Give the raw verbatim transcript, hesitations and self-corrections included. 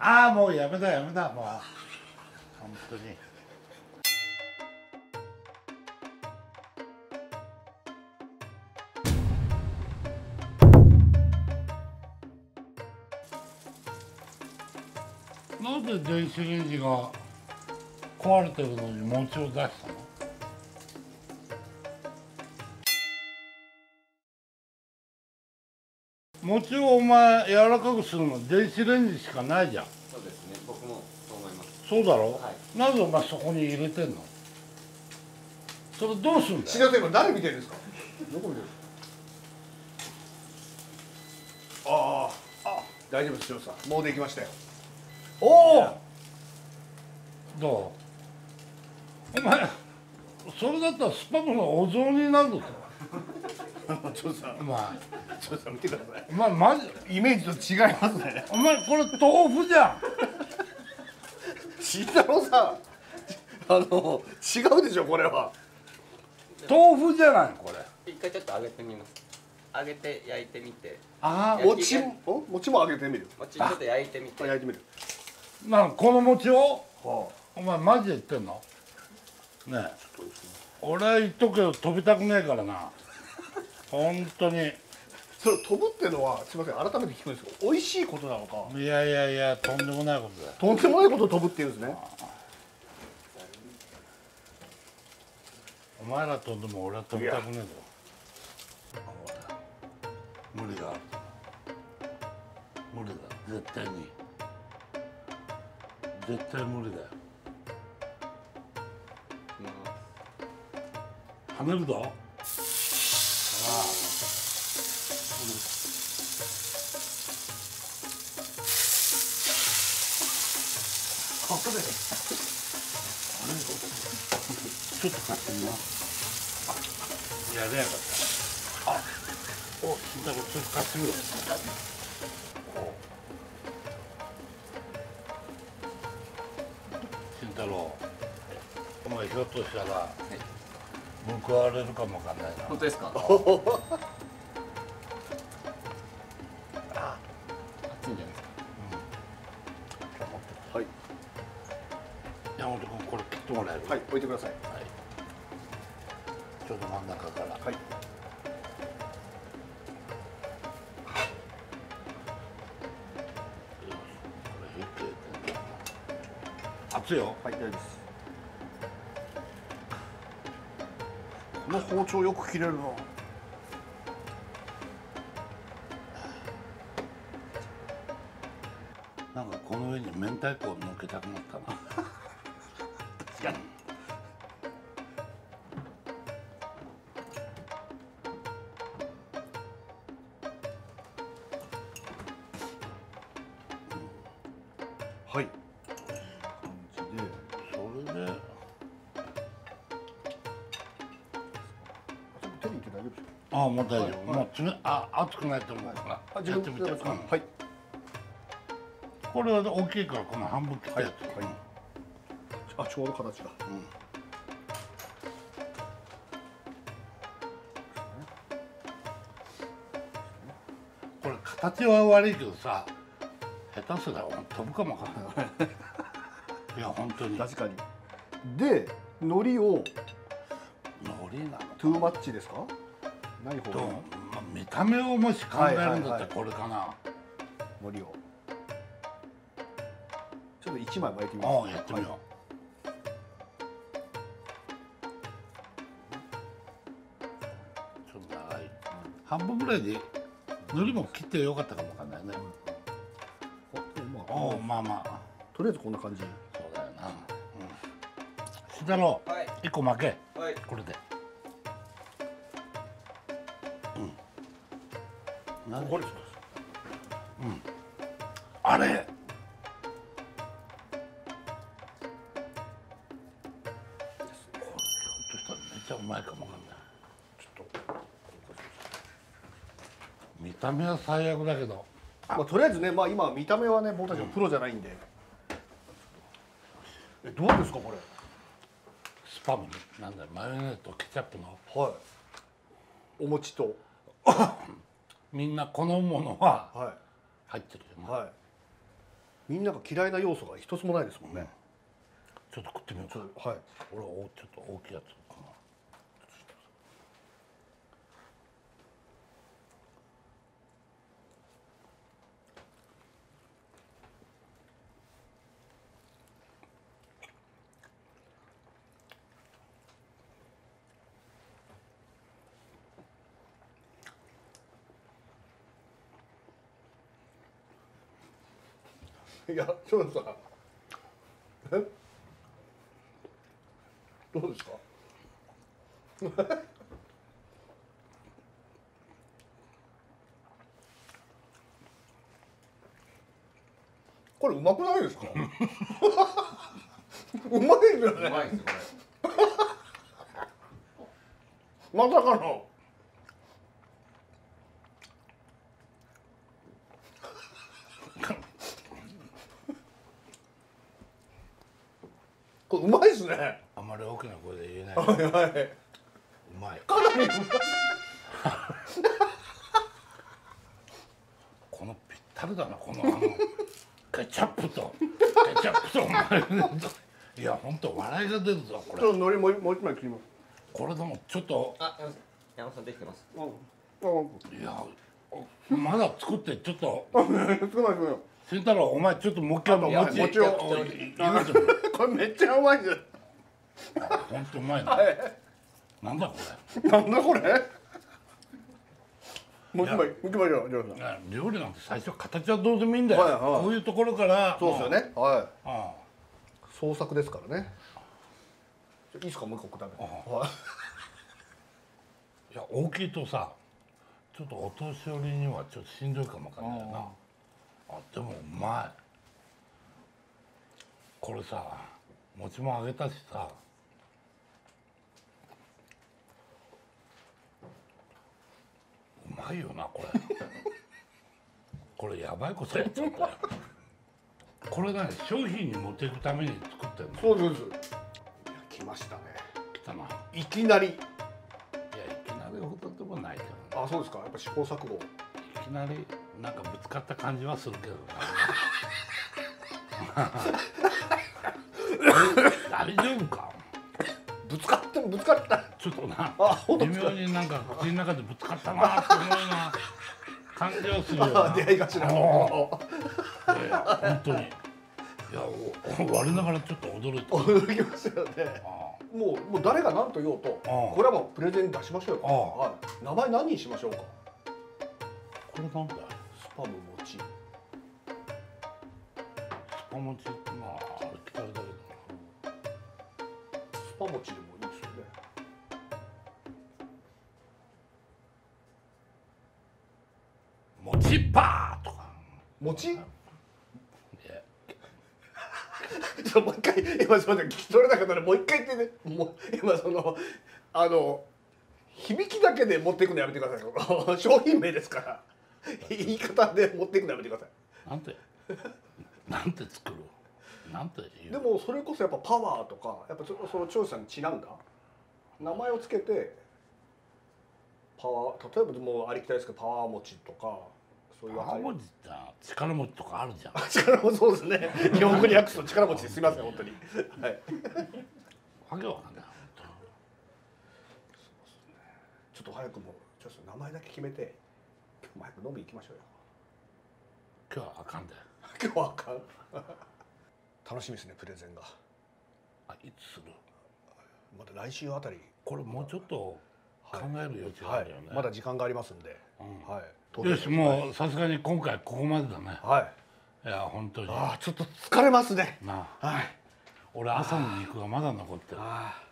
ああもうやめだやめだもう本当に。なんで電子レンジが壊れてるのに餅を出したの？餅をお前柔らかくするの電子レンジしかないじゃん。 そうですね、僕もそう思います。 そうだろ、 はい、 なぜお前そこに入れてんの？それどうすんだよ。 千田さん今誰見てるんですか？どこ見てる？ああ、あ、大丈夫です千田さん、もうできましたよ。 おおどうお前それだったらスパムのお雑煮になるぞ。 千田さん、 お前千田さん見てください。 お前マジイメージと違いますね。 お前これ豆腐じゃん。 慎太郎さん、あの違うでしょこれは。 豆腐じゃないこれ。 一回ちょっと揚げてみます。揚げて焼いてみて。 ああ餅も餅も揚げてみる。 餅ちょっと焼いてみて。 焼いてみる。 なんかこの餅を、 はあ、 お前マジで言ってんの？ねえ俺は言っとくけど飛びたくねえからな本当に。 それ飛ぶっていうのはすみません改めて聞くんですけど美味しいことなのか。 いやいやいやとんでもないことだよ。 とんでもないことを飛ぶっていうんですね。 お前ら飛んでも俺は飛びたくねえぞ。無理だ無理だ絶対に絶対無理だよ。跳ねるぞ。ああここでちょっと買ってみな。やれやがった。あ、お、慎太郎ちょっと買ってみろ。慎太郎、お前ひょっとしたら報われるかもわかんないな。 本当ですか？ あ熱いんじゃないですか？ はい、 山本君これ切ってもらえる？ はい、置いてください。 はい、ちょうど真ん中から。 はい。 熱いよ。 はい、大丈夫です。この包丁よく切れるな。 なんかこの上に明太子を乗っけたくなったな。 確かに。はい。感じで、 それで手にいって大丈夫ですか？ ああもう大丈夫、 はいはいもう冷あ熱くないと思うから、 あ、 やってみて。うんはい。 これは大きいからこの半分切ったやつ、 はいはい。あ、ちょうど形が。 うん、これ形は悪いけどさ下手すりゃ飛ぶかもわかんないいや本当に確かに。で、海苔を海苔なのトゥーマッチですか？何方と、 がまあ、見た目をもし考えるんだったらこれかな。 海苔をちょっと一枚巻いてみあます。 あやってみよう、 はい。 ちょっと長い、半分ぐらいで海苔も切ってよかったかもわかんないね。 あ、でもおおまあ、 まあまあとりあえずこんな感じ。 そうだよな。うん。慎太郎、 はい一個負け。 はい。 これで。うん。なんこれです。 うん。あれ。ひょっとしたらめっちゃうまいかもわかんない。 ちょっと。 見た目は最悪だけど。 まあ、とりあえずね、まあ、今見た目はね、僕たちもプロじゃないんで。え、どうですか、これ。 スパムに、なんだよ、マヨネーズとケチャップの。 はい。お餅と。 みんな好むものはは入ってるよい。 ね。 はい。 みんなが嫌いな要素が一つもないですもんね。 ちょっと食ってみようか。 はい。 俺はおちょっと大きいやつかな。 いや、そうさ。え。どうですか。これうまくないですか。うまいですよね。 うまいですこまさかの。これうまいですね。 あんまり大きな声で言えない。 はいはい。 うまい。 かなりうまい。 このぴったりだな、このあのケチャップとケチャップとマヨネーズ。いや本当笑いが出るぞこれ。 ちょっと海苔もうもう一枚切ります。 これでもちょっとれ。あ、山本さんできてます。 うん。 いやまだ作ってちょっとあ、少ない少ない。 慎太郎お前ちょっともう一回もや餅餅をおい言うてこれめっちゃうまいです。 本当うまいな。なんだこなんだこれ。もう一枚もう一枚じゃあジョーさん。 れ。料理なんて最初形はどうでもいいんだよ。 はいはいこういうところからそうですよね。はい。 あ創作ですからね。いいですか、もう一個食べて。はい。 いや大きいとさちょっとお年寄りにはちょっとしんどいかもわかんないよな。あでもうまい。これさ餅も揚げたしさうまいよなこれ。これやばいことやっちゃったよ。これね商品に持っていくために作ってんの。 そうです。いや、来ましたね。 来たな。いいきなり。 やいきなりほどでもないけどね。 あ、そうですか。やっぱ試行錯誤。 いきなりなんかぶつかった感じはするけどな。大丈夫か。 ぶつかってもぶつかった。 ちょっとなあ、本当微ですか。 妙になんか口の中でぶつかったなって思うような感じをするよな。 あ、出会い頭。 いやいや本当に。いやお我ながらちょっと驚いた。 驚きましたよね。 あもうもう誰が何と言おうと、 あこれはもうプレゼン出しましょうよ。 ああはい。名前何にしましょうか。 これなんだよ。 スパム餅。 スパ餅ってまああれ聞かれたけどスパ餅でもいいですよね。 餅パーとか。 餅。 いやちょっともう一回、今すみません、聞き取れなかったので、もう一回言ってね。もう今そのあの響きだけで持っていくのやめてくださいよ。商品名ですから。言い方で持っていくのやめてください。 なんてなんて作るなんて言う。 でもそれこそやっぱパワーとか、やっぱそその長州さんにちなんだ名前をつけてパワー、例えばもうありきたりですけどパワー餅とか、そういうパワー餅って力持ちとかあるじゃん。 力もそうですね。日本語に訳すと力持ちですみません本当に。はい。 わけわかんない。 ちょっと早くもうちょっと名前だけ決めて今日も早く飲み行きましょうよ。 今日はあかんで。 今日はあかん。楽しみですねプレゼンが。 あいつする。 また来週あたり。 これもうちょっと考える余地があるよね。 まだ時間がありますんで。 うんはい。 よしもうさすがに今回ここまでだね。 はい。 いや本当に。 ああちょっと疲れますね。 なあはい。 俺朝の肉がまだ残ってる。 ああ。